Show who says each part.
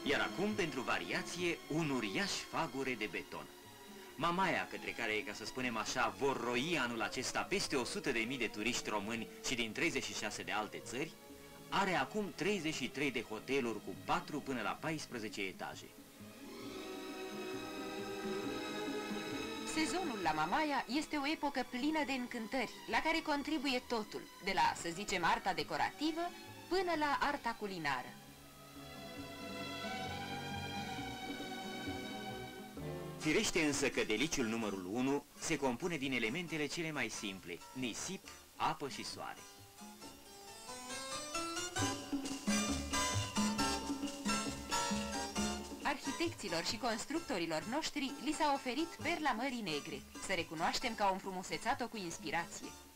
Speaker 1: Iar acum, pentru variație, un uriaș fagure de beton. Mamaia, către care, ca să spunem așa, vor roi anul acesta peste 100.000 de turiști români și din 36 de alte țări, are acum 33 de hoteluri cu 4 până la 14 etaje.
Speaker 2: Sezonul la Mamaia este o epocă plină de încântări, la care contribuie totul, de la, să zicem, arta decorativă până la arta culinară.
Speaker 1: Firește însă că deliciul numărul 1 se compune din elementele cele mai simple: nisip, apă și soare.
Speaker 2: Arhitecților și constructorilor noștri li s-a oferit perla Mării Negre, să recunoaștem că au înfrumusețat-o cu inspirație.